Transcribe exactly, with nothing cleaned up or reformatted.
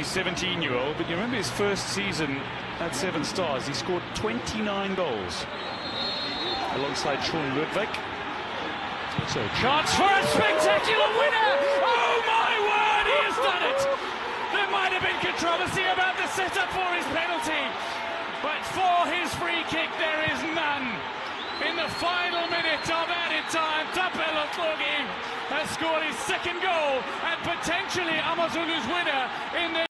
the seventeen-year-old, but you remember his first season at Seven Stars, he scored twenty-nine goals alongside Sean Ludwig. So chance for a spectacular winner! Oh my word, he has done it! There might have been controversy about the setup for his penalty, but for his free kick there is none. In the final minute of added time, Xoki has scored his second goal and potentially Amazulu's winner in the